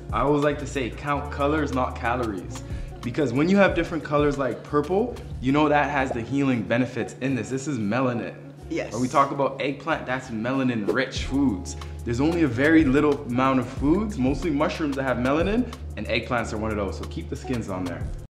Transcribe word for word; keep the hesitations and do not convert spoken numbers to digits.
I always like to say count colors, not calories. Because when you have different colors like purple, you know that has the healing benefits in this. This is melanin. Yes. When we talk about eggplant, that's melanin rich foods. There's only a very little amount of foods, mostly mushrooms that have melanin, and eggplants are one of those, so keep the skins on there.